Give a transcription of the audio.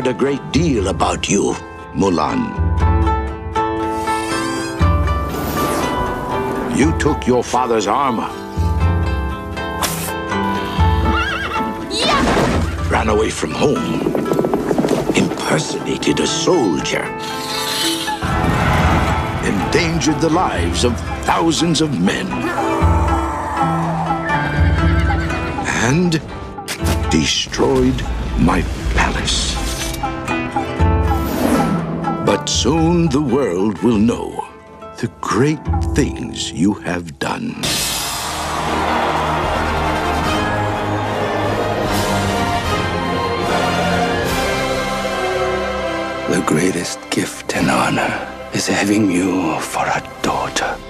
a great deal about you, Mulan. You took your father's armor. Ran away from home. Impersonated a soldier. Endangered the lives of thousands of men. And destroyed my palace. But soon the world will know the great things you have done. The greatest gift and honor is having you for a daughter.